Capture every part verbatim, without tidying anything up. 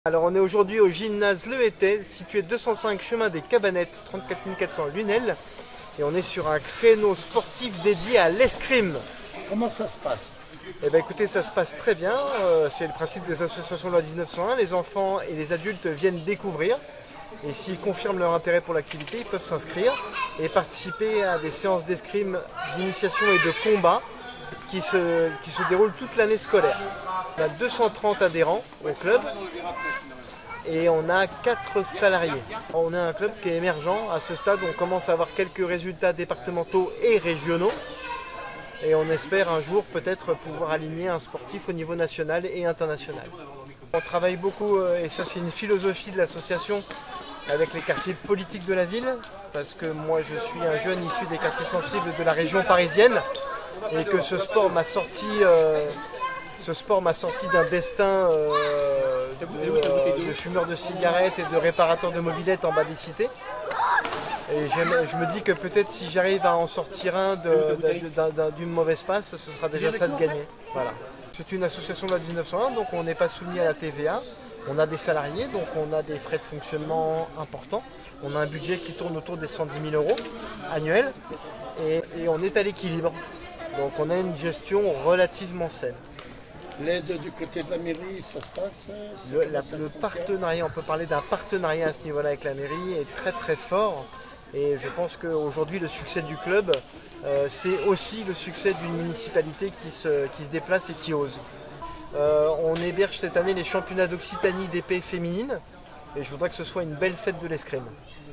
Alors on est aujourd'hui au gymnase Le Hétet, situé deux cent cinq chemin des Cabanettes, trente-quatre mille quatre cents Lunel. Et on est sur un créneau sportif dédié à l'escrime. Comment ça se passe? Eh bien écoutez, ça se passe très bien. Euh, C'est le principe des associations de loi mille neuf cent un. Les enfants et les adultes viennent découvrir. Et s'ils confirment leur intérêt pour l'activité, ils peuvent s'inscrire et participer à des séances d'escrime, d'initiation et de combat qui se, qui se déroulent toute l'année scolaire. On a deux cent trente adhérents au club et on a quatre salariés. On est un club qui est émergent. À ce stade, on commence à avoir quelques résultats départementaux et régionaux. Et on espère un jour peut-être pouvoir aligner un sportif au niveau national et international. On travaille beaucoup, et ça c'est une philosophie de l'association, avec les quartiers politiques de la ville, parce que moi je suis un jeune issu des quartiers sensibles de la région parisienne, et que ce sport m'a sorti, euh, ce sport m'a sorti d'un destin euh, de, de fumeur de cigarettes et de réparateur de mobylettes en bas des cités. Et je me dis que peut-être si j'arrive à en sortir un d'une mauvaise passe, ce sera déjà ça de gagner. Voilà. C'est une association de la mille neuf cent un, donc on n'est pas soumis à la T V A. On a des salariés, donc on a des frais de fonctionnement importants. On a un budget qui tourne autour des cent dix mille euros annuels et, et on est à l'équilibre. Donc on a une gestion relativement saine. L'aide du côté de la mairie, ça se passe Le, la, le partenariat, on peut parler d'un partenariat à ce niveau-là avec la mairie, est très très fort. Et je pense qu'aujourd'hui, le succès du club, euh, c'est aussi le succès d'une municipalité qui se, qui se déplace et qui ose. Euh, on héberge cette année les championnats d'Occitanie d'épée féminine. Et je voudrais que ce soit une belle fête de l'escrime.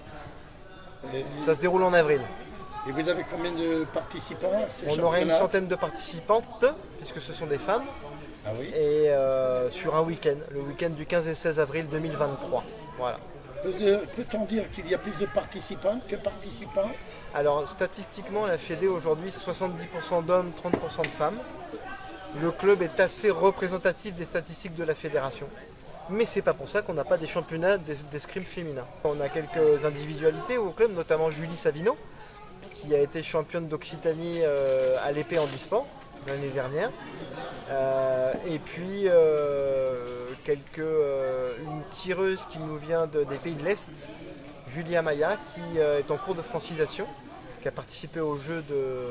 Ça se déroule en avril. Et vous avez combien de participants? On aurait une centaine de participantes, puisque ce sont des femmes. Ah oui. Et euh, sur un week-end, le week-end du quinze et seize avril deux mille vingt-trois. Voilà. Peut-on dire qu'il y a plus de participants que participants? Alors statistiquement, la Fédé aujourd'hui, c'est soixante-dix pour cent d'hommes, trente pour cent de femmes. Le club est assez représentatif des statistiques de la fédération. Mais c'est pas pour ça qu'on n'a pas des championnats d'escrime féminin. On a quelques individualités au club, notamment Julie Savino, qui a été championne d'Occitanie euh, à l'épée en handisport l'année dernière. Euh, et puis euh, quelques, euh, une tireuse qui nous vient de, des pays de l'Est, Julia Maya, qui euh, est en cours de francisation, qui a participé aux Jeux de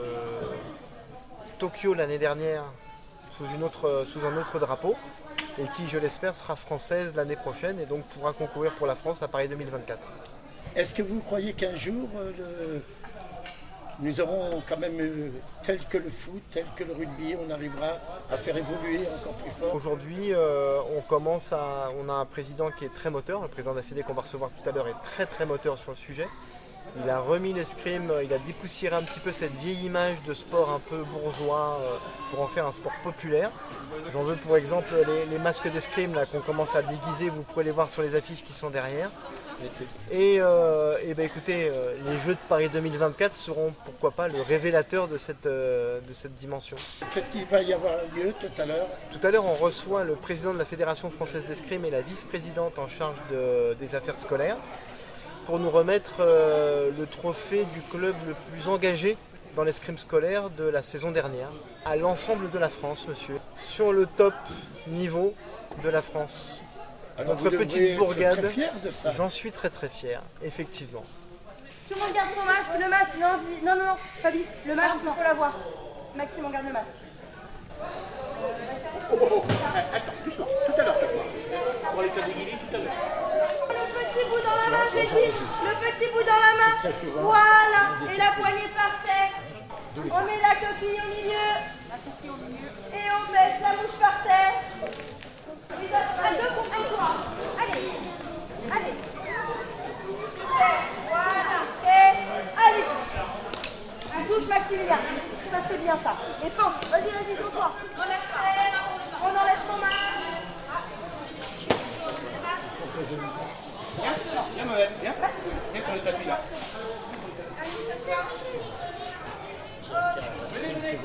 Tokyo l'année dernière sous, une autre, sous un autre drapeau, et qui, je l'espère, sera française l'année prochaine et donc pourra concourir pour la France à Paris deux mille vingt-quatre. Est-ce que vous croyez qu'un jour, euh, le... nous aurons quand même, euh, tel que le foot, tel que le rugby, on arrivera à faire évoluer encore plus fort? Aujourd'hui, euh, on commence à, on a un président qui est très moteur, le président de la Fédé qu'on va recevoir tout à l'heure est très très moteur sur le sujet. Il a remis l'escrime, il a dépoussiéré un petit peu cette vieille image de sport un peu bourgeois euh, pour en faire un sport populaire. J'en veux pour exemple les, les masques d'escrime là qu'on commence à déguiser, vous pouvez les voir sur les affiches qui sont derrière. Et, euh, et ben écoutez, euh, les Jeux de Paris deux mille vingt-quatre seront pourquoi pas le révélateur de cette, euh, de cette dimension. Qu'est-ce qu'il va y avoir lieu tout à l'heure? Tout à l'heure on reçoit le président de la Fédération française d'escrime et la vice-présidente en charge de, des affaires scolaires, pour nous remettre euh, le trophée du club le plus engagé dans l'escrime scolaire de la saison dernière, à l'ensemble de la France, monsieur, sur le top niveau de la France. Alors notre petite bourgade, j'en suis très très fier, effectivement. Tout le monde garde son masque, le masque, non, non, non, non, Fabi, le masque, il faut l'avoir. Maxime, on garde le masque. Oh, oh, oh. Attends, doucement, tout à l'heure, pour les catégories, tout à l'heure. Le petit bout dans la main, j'ai dit, le petit bout dans la main, voilà, et la poignée par terre. On met la coquille au milieu, la coquille au milieu, et on baisse la mouche par terre. Il doit se faire deux pour toi. Allez, allez. Voilà, et allez-y. Un touche Maximilien, ça c'est bien ça. Et pan, vas-y, vas-y, pour toi. On enlève son masque. Viens, viens Mohamed, viens. Viens pour le tapis là. Venez, venez.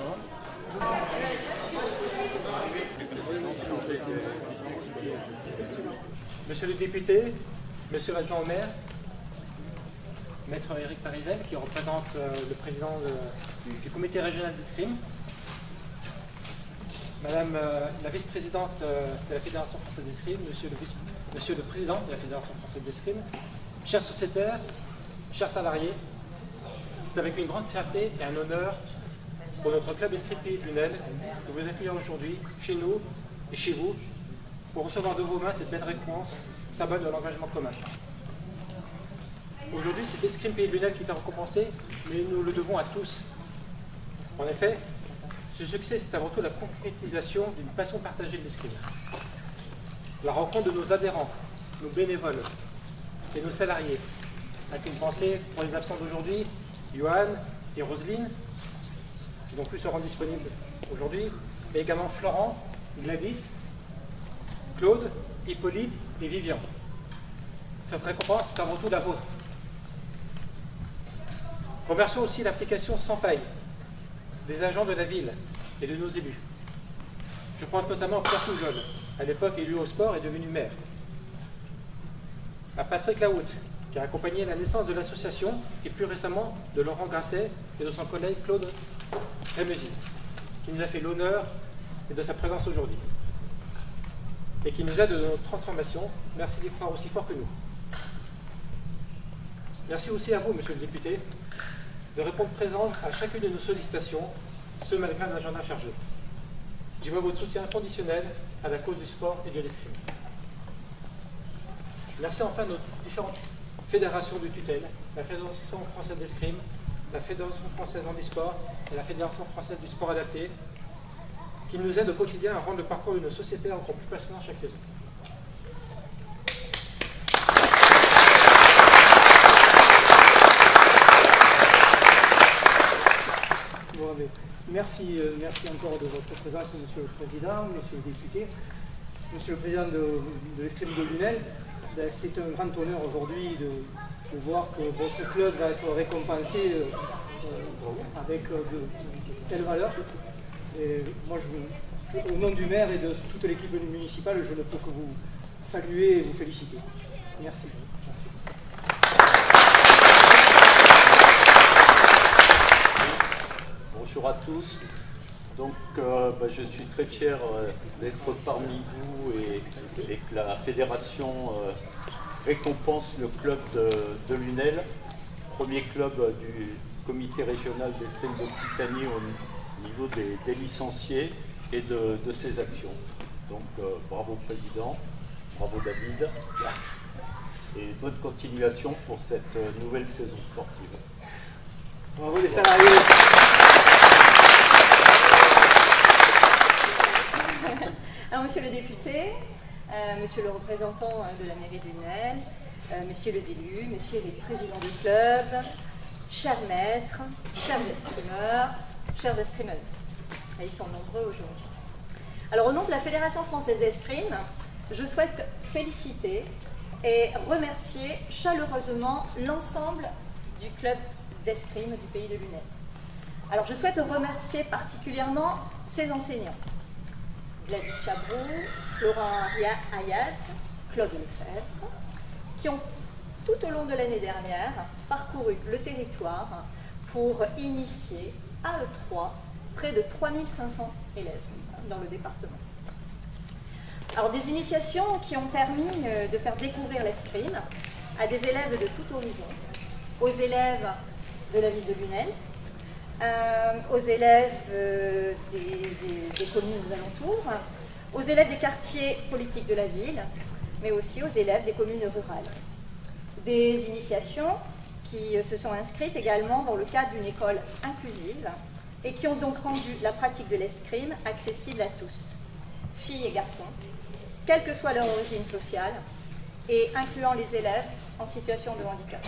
Monsieur le député, monsieur l'adjoint au maire, maître Éric Parizel, qui représente euh, le président de, du comité régional d'escrime, Madame euh, la vice-présidente euh, de la Fédération française d'escrime, monsieur le, vice, monsieur le président de la Fédération française d'escrime, chers sociétaires, chers salariés, c'est avec une grande fierté et un honneur pour notre club escrime Pays de Lunel de vous accueillir aujourd'hui chez nous et chez vous pour recevoir de vos mains cette belle récompense, symbole de l'engagement commun. Aujourd'hui, c'est escrime Pays de Lunel qui est récompensé, mais nous le devons à tous. En effet, ce succès, c'est avant tout la concrétisation d'une passion partagée de l'escrime. La rencontre de nos adhérents, nos bénévoles et nos salariés, avec une pensée pour les absents d'aujourd'hui, Johan et Roselyne, qui n'ont plus se rendre disponibles aujourd'hui, mais également Florent, Gladys, Claude, Hippolyte et Vivian. Cette récompense est avant tout la vôtre. Remercions aussi l'application sans faille des agents de la ville et de nos élus. Je pense notamment à Pierre Poujol, à l'époque élu au sport et devenu maire. À Patrick Laout, qui a accompagné la naissance de l'association, et plus récemment de Laurent Grasset et de son collègue Claude Rémusy, qui nous a fait l'honneur et de sa présence aujourd'hui, et qui nous aide de notre transformation. Merci d'y croire aussi fort que nous. Merci aussi à vous, monsieur le député, de répondre présent à chacune de nos sollicitations, ce malgré un agenda chargé. J'y vois votre soutien inconditionnel à la cause du sport et de l'escrime. Merci enfin à nos différentes fédérations de tutelle, la Fédération française d'escrime, la Fédération française handisport et la Fédération française du sport adapté, qui nous aident au quotidien à rendre le parcours de nos sociétés encore plus passionnant chaque saison. Merci, euh, merci encore de votre présence, Monsieur le Président, Monsieur le député, Monsieur le Président de, de l'escrime de Lunel. C'est un grand honneur aujourd'hui de, de voir que votre club va être récompensé euh, euh, avec euh, de, de telles valeurs. Et moi, je, je, au nom du maire et de toute l'équipe municipale, je ne peux que vous saluer et vous féliciter. Merci. Merci. Bonjour à tous. Donc, euh, bah, je suis très fier euh, d'être parmi vous et, et que la fédération euh, récompense le club de, de Lunel, premier club euh, du comité régional d'escrime d'Occitanie au niveau des, des licenciés et de, de ses actions. Donc, euh, bravo président, bravo David, et bonne continuation pour cette euh, nouvelle saison sportive. Bravo les salariés. Alors, monsieur le député, euh, monsieur le représentant euh, de la mairie de Lunel, euh, messieurs les élus, messieurs les présidents du club, chers maîtres, chers escrimeurs, chères escrimeuses. Et ils sont nombreux aujourd'hui. Alors, au nom de la Fédération française d'escrime, je souhaite féliciter et remercier chaleureusement l'ensemble du club d'escrime du pays de Lunel. Alors, je souhaite remercier particulièrement ses enseignants. Gladys Chabrou, Florent Ayas, Claude Lefebvre, qui ont tout au long de l'année dernière parcouru le territoire pour initier à E trois près de trois mille cinq cents élèves dans le département. Alors des initiations qui ont permis de faire découvrir l'escrime à des élèves de tout horizon, aux élèves de la ville de Lunel, Euh, aux élèves euh, des, des communes aux alentours, aux élèves des quartiers politiques de la ville, mais aussi aux élèves des communes rurales. Des initiations qui euh, se sont inscrites également dans le cadre d'une école inclusive et qui ont donc rendu la pratique de l'escrime accessible à tous, filles et garçons, quelle que soit leur origine sociale, et incluant les élèves en situation de handicap.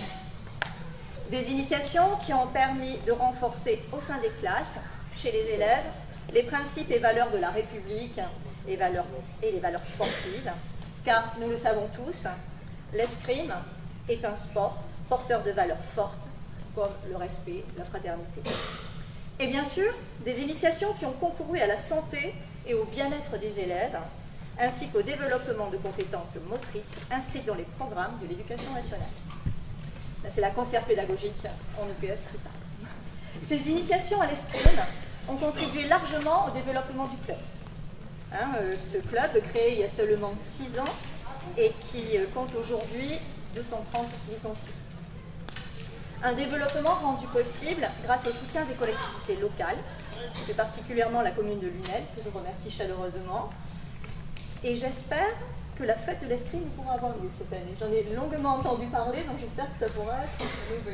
Des initiations qui ont permis de renforcer au sein des classes, chez les élèves, les principes et valeurs de la République et, valeurs, et les valeurs sportives, car nous le savons tous, l'escrime est un sport porteur de valeurs fortes, comme le respect, la fraternité. Et bien sûr, des initiations qui ont concouru à la santé et au bien-être des élèves, ainsi qu'au développement de compétences motrices inscrites dans les programmes de l'éducation nationale. C'est la conseillère pédagogique en E P S qui parle. Ces initiations à l'escrime ont contribué largement au développement du club. Hein, euh, ce club, créé il y a seulement six ans et qui euh, compte aujourd'hui deux cent trente licenciés. Un développement rendu possible grâce au soutien des collectivités locales, plus particulièrement la commune de Lunel, que je remercie chaleureusement. Et j'espère que la fête de l'escrime pourra avoir lieu cette année. J'en ai longuement entendu parler, donc j'espère que ça pourra être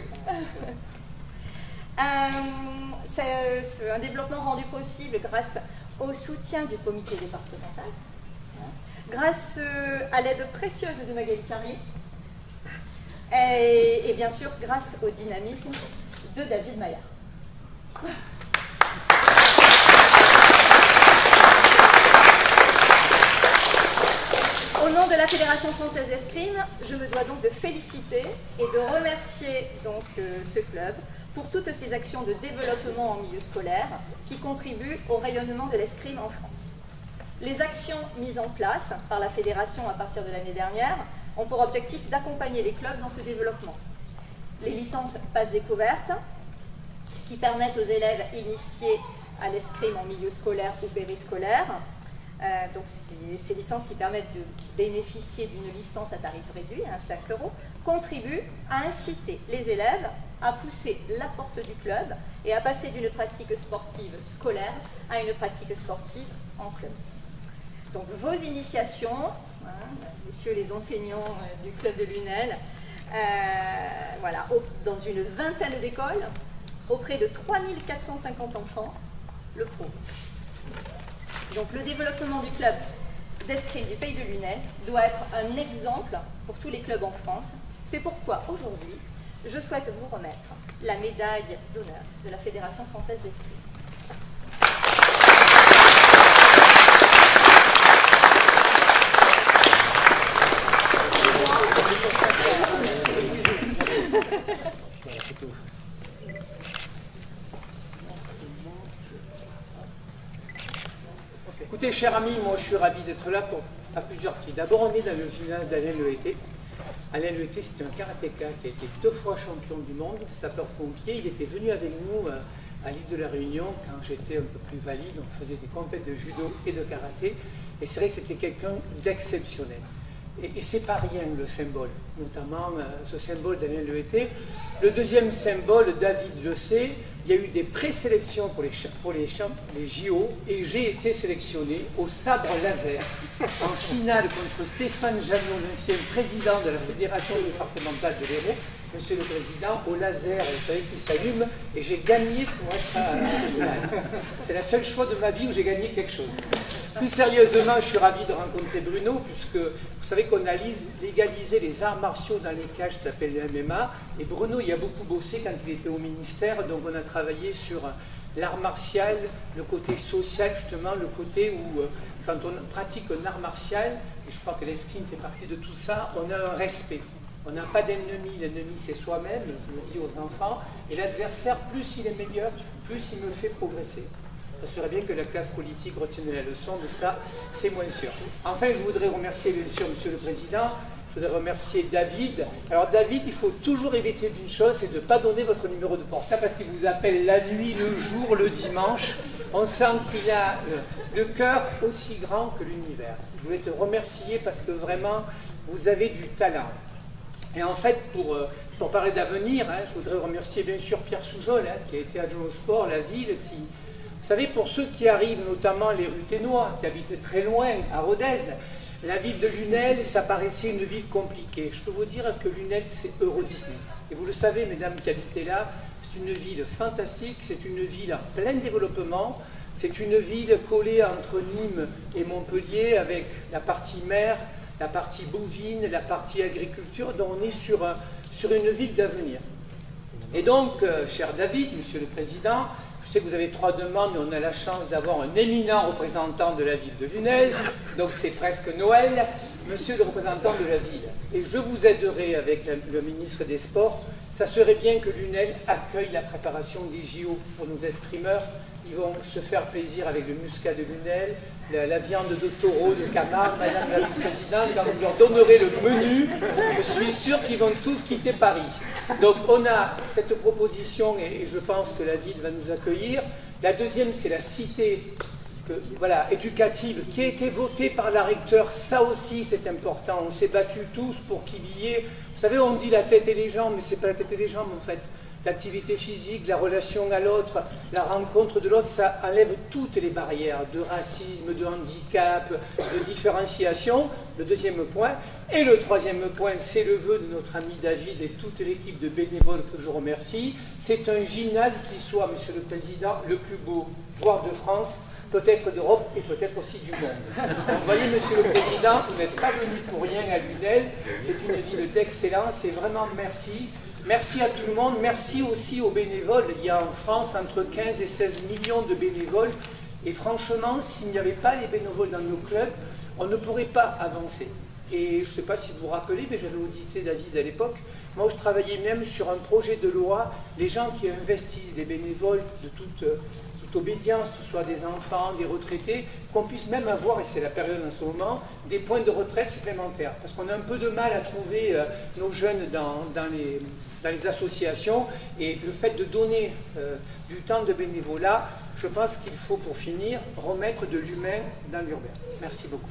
euh, C'est un développement rendu possible grâce au soutien du comité départemental, hein, grâce à l'aide précieuse de Magali Carrier, et, et bien sûr grâce au dynamisme de David Maillard. Au nom de la Fédération française d'escrime, je me dois donc de féliciter et de remercier donc, euh, ce club pour toutes ces actions de développement en milieu scolaire qui contribuent au rayonnement de l'escrime en France. Les actions mises en place par la Fédération à partir de l'année dernière ont pour objectif d'accompagner les clubs dans ce développement. Les licences Passe Découverte, qui permettent aux élèves initiés à l'escrime en milieu scolaire ou périscolaire, Euh, donc ces licences qui permettent de bénéficier d'une licence à tarif réduit, à cinq euros, contribuent à inciter les élèves à pousser la porte du club et à passer d'une pratique sportive scolaire à une pratique sportive en club. Donc vos initiations, hein, messieurs les enseignants euh, du club de Lunel, euh, voilà, au, dans une vingtaine d'écoles, auprès de trois mille quatre cent cinquante enfants, le prouvent. Donc le développement du club d'escrime du Pays de Lunel doit être un exemple pour tous les clubs en France. C'est pourquoi aujourd'hui, je souhaite vous remettre la médaille d'honneur de la Fédération française d'escrime. Écoutez, chers amis, moi je suis ravi d'être là pour, à plusieurs titres. D'abord, on est dans le gymnase d'Alain Le Hété. Alain Le Hété, c'est un karatéka qui a été deux fois champion du monde, sapeur-pompier. Il était venu avec nous euh, à l'île de la Réunion quand j'étais un peu plus valide. On faisait des compétitions de judo et de karaté. Et c'est vrai que c'était quelqu'un d'exceptionnel. Et, et c'est pas rien le symbole, notamment euh, ce symbole d'Alain Le Hété. Le deuxième symbole, David le sait, il y a eu des présélections pour les, pour les, les J O et j'ai été sélectionné au sabre laser en finale contre Stéphane Janot, l'ancien président de la Fédération départementale de l'Hérault. Monsieur le Président, au laser, vous savez, qui s'allume, et j'ai gagné pour être à la finale. C'est la seule fois de ma vie où j'ai gagné quelque chose. Plus sérieusement, je suis ravi de rencontrer Bruno, puisque vous savez qu'on a légalisé les arts martiaux dans les cages, ça s'appelle le M M A, et Bruno y a beaucoup bossé quand il était au ministère, donc on a travaillé sur l'art martial, le côté social, justement, le côté où, quand on pratique un art martial, et je crois que l'escrime fait partie de tout ça, on a un respect. On n'a pas d'ennemi, l'ennemi c'est soi-même, je le dis aux enfants, et l'adversaire, plus il est meilleur, plus il me fait progresser. Ça serait bien que la classe politique retienne la leçon, mais ça, c'est moins sûr. Enfin, je voudrais remercier bien sûr Monsieur le Président, je voudrais remercier David. Alors David, il faut toujours éviter d'une chose, c'est de ne pas donner votre numéro de portable parce qu'il vous appelle la nuit, le jour, le dimanche. On sent qu'il a le, le cœur aussi grand que l'univers. Je voulais te remercier parce que vraiment, vous avez du talent. Et en fait, pour, pour parler d'avenir, hein, je voudrais remercier bien sûr Pierre Soujol, hein, qui a été adjoint au sport, la ville, qui... Vous savez, pour ceux qui arrivent, notamment les Ruténois, qui habitent très loin, à Rodez, la ville de Lunel, ça paraissait une ville compliquée. Je peux vous dire que Lunel, c'est Euro Disney. Et vous le savez, mesdames qui habitez là, c'est une ville fantastique, c'est une ville en plein développement, c'est une ville collée entre Nîmes et Montpellier, avec la partie mer, la partie bovine, la partie agriculture, donc on est sur, un, sur une ville d'avenir. Et donc, euh, cher David, Monsieur le Président, je sais que vous avez trois demandes, mais on a la chance d'avoir un éminent représentant de la ville de Lunel, donc c'est presque Noël, Monsieur le représentant de la ville. Et je vous aiderai avec la, le ministre des Sports. Ça serait bien que Lunel accueille la préparation des J O pour nos escrimeurs. Ils vont se faire plaisir avec le muscat de Lunel, la, la viande de taureau, de canard. Madame la vice-présidente, quand vous leur donnerez le menu, je suis sûr qu'ils vont tous quitter Paris. Donc on a cette proposition et, et je pense que la ville va nous accueillir. La deuxième, c'est la cité que, voilà, éducative, qui a été votée par la recteur. Ça aussi, c'est important. On s'est battus tous pour qu'il y ait... Vous savez, on dit la tête et les jambes, mais c'est pas la tête et les jambes, en fait. L'activité physique, la relation à l'autre, la rencontre de l'autre, ça enlève toutes les barrières de racisme, de handicap, de différenciation. Le deuxième point. Et le troisième point, c'est le vœu de notre ami David et toute l'équipe de bénévoles que je remercie. C'est un gymnase qui soit, Monsieur le Président, le plus beau, voire de France, peut-être d'Europe et peut-être aussi du monde. Donc, vous voyez, Monsieur le Président, vous n'êtes pas venu pour rien à Lunel. C'est une ville d'excellence et vraiment merci. Merci à tout le monde, merci aussi aux bénévoles. Il y a en France entre quinze et seize millions de bénévoles. Et franchement, s'il n'y avait pas les bénévoles dans nos clubs, on ne pourrait pas avancer. Et je ne sais pas si vous vous rappelez, mais j'avais audité David à l'époque. Moi, je travaillais même sur un projet de loi. Les gens qui investissent, les bénévoles de toute, toute obédience, que ce soit des enfants, des retraités, qu'on puisse même avoir, et c'est la période en ce moment, des points de retraite supplémentaires. Parce qu'on a un peu de mal à trouver euh, nos jeunes dans, dans, les, dans les associations. Et le fait de donner euh, du temps de bénévolat, je pense qu'il faut, pour finir, remettre de l'humain dans l'urbain. Merci beaucoup.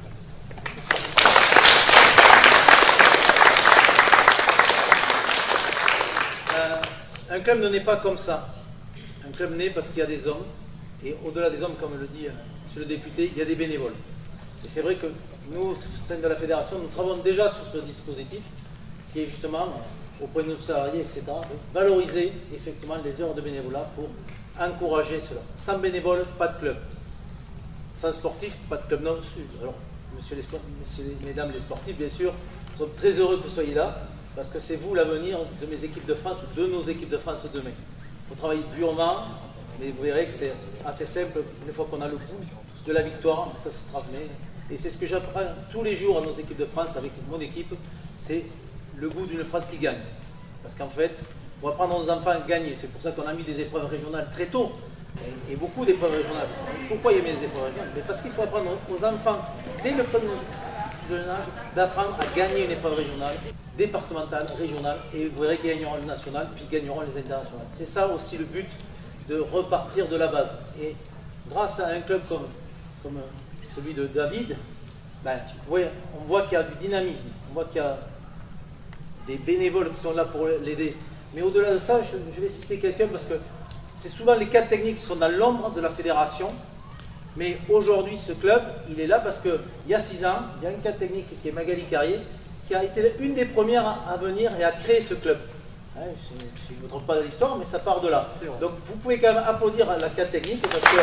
Euh, un club ne naît pas comme ça. Un club naît parce qu'il y a des hommes, et au-delà des hommes, comme le dit euh, monsieur le député, il y a des bénévoles. Et c'est vrai que nous, au sein de la fédération, nous travaillons déjà sur ce dispositif, qui est justement, euh, auprès de nos salariés, et cetera, valoriser effectivement les heures de bénévolat pour encourager cela. Sans bénévoles, pas de club. Sans sportifs, pas de club non plus. Alors, monsieur les, messieurs, mesdames les sportifs, bien sûr, nous sommes très heureux que vous soyez là, parce que c'est vous l'avenir de mes équipes de France, ou de nos équipes de France demain. Il faut travailler durement, mais vous verrez que c'est assez simple, une fois qu'on a le goût de la victoire, ça se transmet. Et c'est ce que j'apprends tous les jours à nos équipes de France, avec mon équipe, c'est le goût d'une France qui gagne. Parce qu'en fait, on va apprendre à nos enfants à gagner. C'est pour ça qu'on a mis des épreuves régionales très tôt, et, et beaucoup d'épreuves régionales. Pourquoi il y a mis des épreuves régionales? Mais parce qu'il faut apprendre aux enfants, dès le premier jeune âge, d'apprendre à gagner une épreuve régionale, départementale, régionale, et vous verrez qu'ils gagneront le national, puis ils gagneront les internationales. C'est ça aussi le but, de repartir de la base. Et grâce à un club comme, comme celui de David, ben, ouais, on voit qu'il y a du dynamisme, on voit qu'il y a des bénévoles qui sont là pour l'aider. Mais au-delà de ça, je, je vais citer quelqu'un parce que c'est souvent les cadres techniques qui sont dans l'ombre de la fédération. Mais aujourd'hui, ce club, il est là parce qu'il y a six ans, il y a une cadre technique qui est Magali Carrier, qui a été une des premières à venir et à créer ce club. Hein, si je ne me trompe pas de l'histoire, mais ça part de là. Donc vous pouvez quand même applaudir à la cadre technique parce que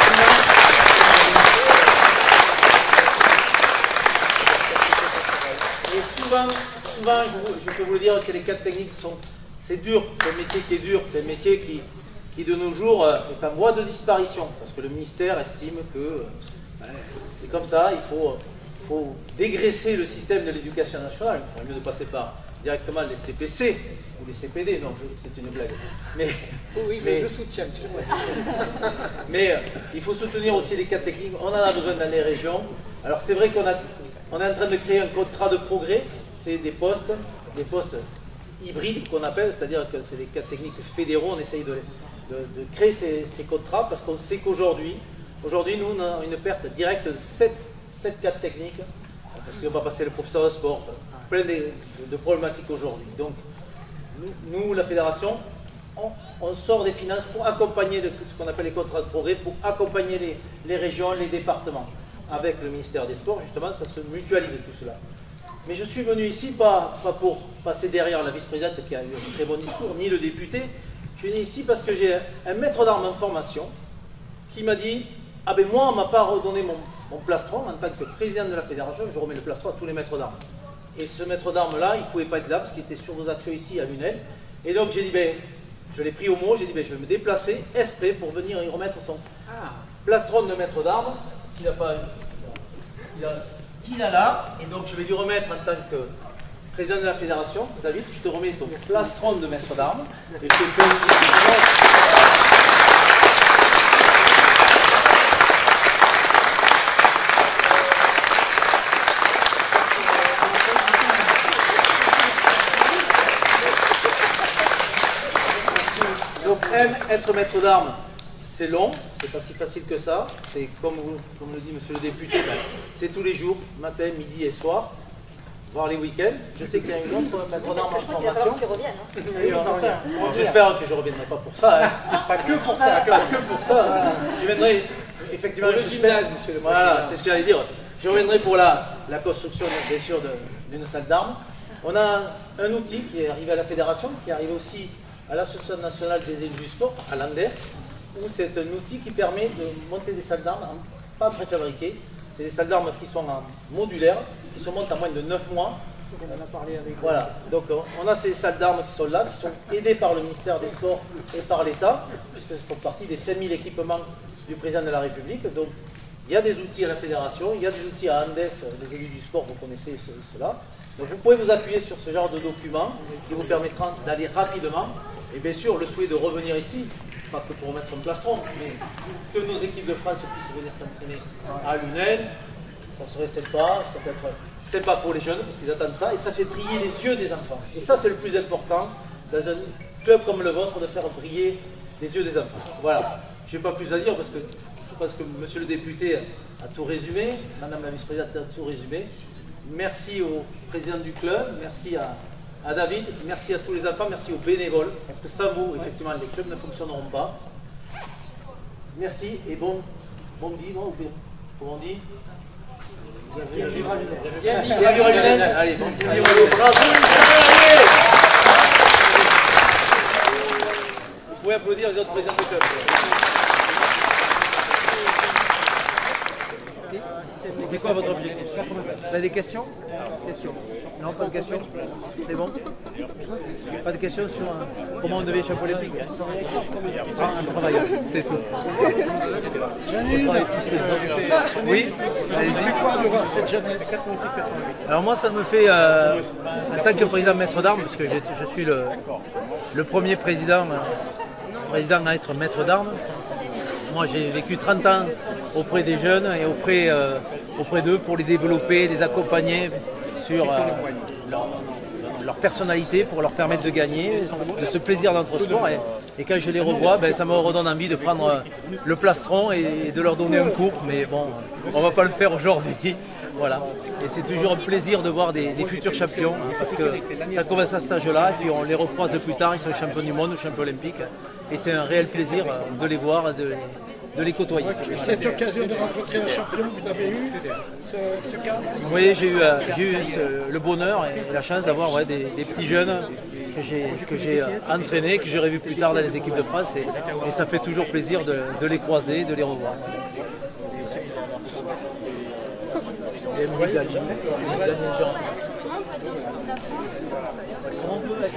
et souvent, souvent je, je peux vous le dire que les cadres techniques sont, c'est dur, c'est un métier qui est dur, c'est un métier qui, qui de nos jours est en voie de disparition parce que le ministère estime que ben, c'est comme ça, il faut, faut dégraisser le système de l'éducation nationale. Il faudrait mieux de passer par directement les C P C ou les C P D, non, c'est une blague. Mais, oui, mais, je soutiens. mais euh, il faut soutenir aussi les cadres techniques, on en a besoin dans les régions. Alors c'est vrai qu'on a, on est en train de créer un contrat de progrès, c'est des postes, des postes hybrides qu'on appelle, c'est-à-dire que c'est des cadres techniques fédéraux, on essaye de, de, de créer ces, ces contrats parce qu'on sait qu'aujourd'hui, aujourd'hui nous on a une perte directe de sept cadres techniques, parce qu'on va passer le professeur de sport, plein de, de problématiques aujourd'hui. Donc, nous, nous, la fédération, on, on sort des finances pour accompagner le, ce qu'on appelle les contrats de progrès, pour accompagner les, les régions, les départements. Avec le ministère des Sports, justement, ça se mutualise tout cela. Mais je suis venu ici, pas, pas pour passer derrière la vice-présidente qui a eu un très bon discours, ni le député. Je suis venu ici parce que j'ai un maître d'armes en formation qui m'a dit « Ah ben moi, on ne m'a pas redonné mon, mon plastron en tant que président de la fédération, je remets le plastron à tous les maîtres d'armes. » Et ce maître d'armes-là, il ne pouvait pas être là parce qu'il était sur vos actions ici à Lunel. Et donc j'ai dit, ben, je l'ai pris au mot, j'ai dit, ben, je vais me déplacer exprès pour venir y remettre son ah. plastron de maître d'armes qu'il a, pas, il a, qu'il a là. Et donc je vais lui remettre en tant que président de la fédération. David, je te remets ton plastron de maître d'armes. Et je te fais Donc, être maître d'armes, c'est long, c'est pas si facile que ça. C'est comme, vous, comme le dit monsieur le député, ben, c'est tous les jours, matin, midi et soir, voire les week-ends. Je sais qu'il y a une autre maître d'armes en formation. J'espère que je ne reviendrai pas pour ça. Hein. Pas que pour ça. Pas que pour ça. Je viendrai effectivement le gymnase, monsieur le président. Voilà, c'est ce que j'allais dire. Je reviendrai pour la, la construction, bien sûr, d'une salle d'armes. On a un outil qui est arrivé à la fédération, qui est arrivé aussi à l'Association nationale des élus du sport, à l'Andes, où c'est un outil qui permet de monter des salles d'armes, pas préfabriquées. C'est des salles d'armes qui sont en modulaire, qui se montent en moins de neuf mois. On en a parlé avec Voilà, donc on a ces salles d'armes qui sont là, qui sont aidées par le ministère des Sports et par l'État, puisqu'elles font partie des cinq mille équipements du président de la République. Donc il y a des outils à la fédération, il y a des outils à Andes, les élus du sport, vous connaissez cela. Donc vous pouvez vous appuyer sur ce genre de documents qui vous permettront d'aller rapidement. Et bien sûr, le souhait de revenir ici, pas que pour mettre un plastron, mais que nos équipes de France puissent venir s'entraîner à Lunel, ça serait sympa, ça peut être sympa pour les jeunes, parce qu'ils attendent ça, et ça fait briller les yeux des enfants. Et ça, c'est le plus important, dans un club comme le vôtre, de faire briller les yeux des enfants. Voilà, je n'ai pas plus à dire, parce que je pense que monsieur le député a tout résumé, madame la vice-présidente a tout résumé. Merci au président du club, merci à, à David, merci à tous les enfants, merci aux bénévoles, parce que sans vous, effectivement, les clubs ne fonctionneront pas. Merci et bon, bon dit, non, comment on dit? Bien vivre à Lunel. Bien vivre à Lunel. Allez, bon, bien vivre à Lunel. Bravo. Vous pouvez applaudir les autres présidents du club. C'est quoi votre objectif? Vous avez des questions? Questions? Non, pas de questions? C'est bon? Pas de questions sur un... comment on devient champion olympique? Ah, un travailleur, c'est tout. J'en ai une. Oui? C'est quoi de voir cette jeunesse? Alors moi, ça me fait, euh, en tant que président maître d'armes, parce que je suis le, le premier président, euh, président à être maître d'armes. Moi, j'ai vécu trente ans auprès des jeunes et auprès, euh, auprès d'eux pour les développer, les accompagner sur euh, leur, leur personnalité, pour leur permettre de gagner, de se plaisir dans notre sport. Et, et quand je les revois, ben, ça me redonne envie de prendre euh, le plastron et de leur donner un cours. Mais bon, on ne va pas le faire aujourd'hui. Voilà. Et c'est toujours un plaisir de voir des, des futurs champions, parce que ça commence à cet âge-là, et puis on les recroise plus tard, ils sont champions du monde, champions olympiques. Et c'est un réel plaisir de les voir, de, de les côtoyer. Et cette occasion de rencontrer un champion, vous avez eu ce, ce cas? Oui, j'ai eu, euh, j'ai eu ce, le bonheur et la chance d'avoir ouais, des, des petits jeunes que j'ai, que j'ai euh, entraînés, que j'aurai vu plus tard dans les équipes de France. Et, et ça fait toujours plaisir de, de les croiser, de les revoir. Et Maurice Gagne. Comment peut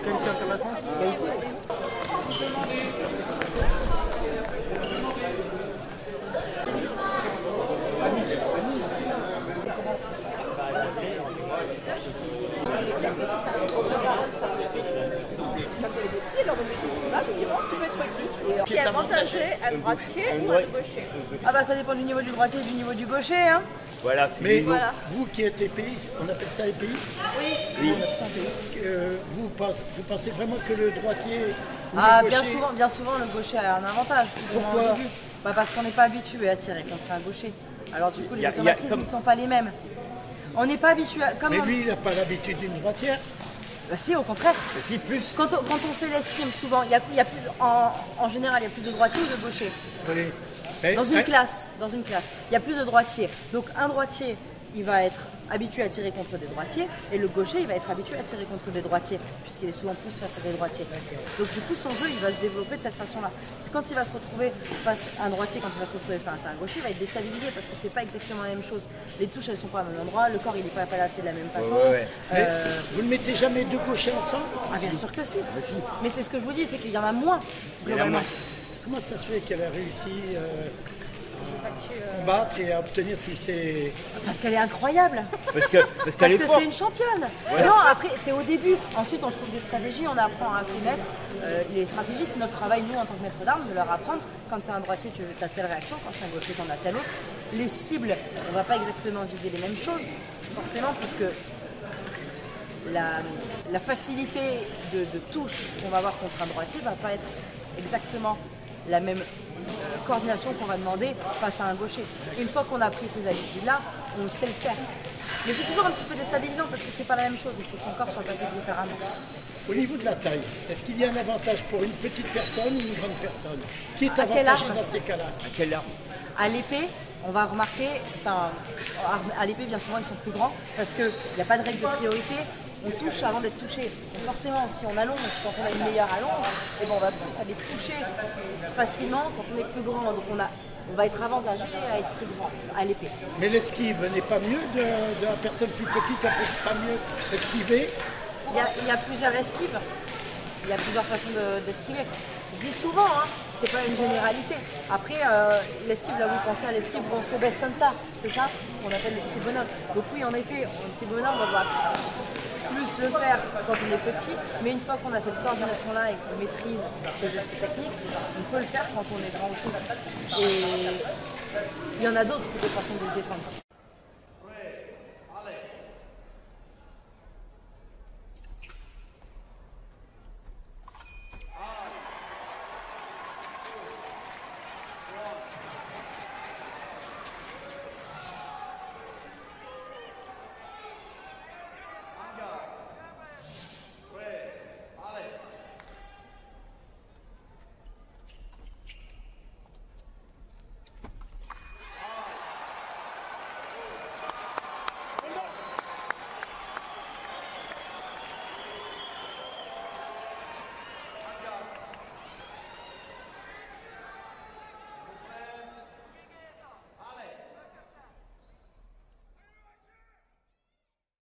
Qui est avantagé, à droitier ou à gaucher? Ah bah ça dépend du niveau du droitier et du niveau du gaucher. Hein. Voilà, mais voilà. Vous qui êtes épéiste, on appelle ça épéiste? Oui. Oui. Euh, vous, pensez, vous pensez vraiment que le droitier ou Ah le bien gaucher... souvent, bien souvent le gaucher a un avantage. Pourquoi? Bah parce qu'on n'est pas habitué à tirer contre un gaucher. Alors du coup les y a, automatismes y a, comme... ne sont pas les mêmes. On n'est pas habitué à... Comme mais on... lui il n'a pas l'habitude d'une droitière. Bah si, au contraire. Si, plus. Quand on, quand on fait l'escrime, souvent, il y a, il y a plus, en, en général, il y a plus de droitiers ou de gauchers. Oui. Mais, dans une hein? classe, dans une classe, il y a plus de droitiers. Donc un droitier, il va être habitué à tirer contre des droitiers, et le gaucher, il va être habitué à tirer contre des droitiers, puisqu'il est souvent plus face à des droitiers. Donc du coup, son jeu, il va se développer de cette façon-là. C'est quand il va se retrouver face à un droitier, quand il va se retrouver face à un gaucher, il va être déstabilisé, parce que c'est pas exactement la même chose. Les touches, elles sont pas au même endroit, le corps, il n'est pas placé de la même façon. Ouais, ouais. Euh... Vous ne mettez jamais deux gauchers ensemble? Ah bien sûr que si. Ah, si. Mais c'est ce que je vous dis, c'est qu'il y en a moins, globalement. Comment ça se fait qu'elle a réussi euh, à combattre et à obtenir tous ces... Parce qu'elle est incroyable. Parce que parce qu'elle est Parce que c'est une championne. Ouais. Non, après, c'est au début. Ensuite, on trouve des stratégies, on apprend à connaître. Euh, les stratégies, c'est notre travail, nous, en tant que maître d'armes, de leur apprendre. Quand c'est un droitier, tu as telle réaction. Quand c'est un gaucher, tu en as telle autre. Les cibles, on ne va pas exactement viser les mêmes choses, forcément, puisque la, la facilité de, de touche qu'on va avoir contre un droitier ne va pas être exactement la même euh, coordination qu'on va demander face à un gaucher. Une fois qu'on a pris ces habitudes-là, on sait le faire. Mais c'est toujours un petit peu déstabilisant parce que c'est pas la même chose, il faut que son corps soit placé différemment. Au niveau de la taille, est-ce qu'il y a un avantage pour une petite personne ou une grande personne? Qui est À quelle avantagé arme? dans ces cas-là? À quelle arme? À l'épée, on va remarquer, enfin, à l'épée bien souvent ils sont plus grands parce qu'il n'y a pas de règle de priorité, on touche avant d'être touché. Donc forcément, si on allonge, quand on a une meilleure allonge, eh ben on va plus aller toucher facilement quand on est plus grand. Donc on, a, on va être avantagé à être plus grand à l'épée. Mais l'esquive n'est pas mieux de, de la personne plus petite, elle peut pas mieux esquiver? Il y a, il y a plusieurs esquives, il y a plusieurs façons d'esquiver. Je dis souvent, hein, c'est pas une généralité. Après, euh, l'esquive, là vous pensez à l'esquive où on se baisse comme ça, c'est ça qu'on appelle le petit bonhomme. Donc oui, en effet, le petit bonhomme, on va plus le faire quand on est petit, mais une fois qu'on a cette coordination-là et qu'on maîtrise ces gestes techniques, on peut le faire quand on est grand aussi. Et il y en a d'autres de façons de se défendre.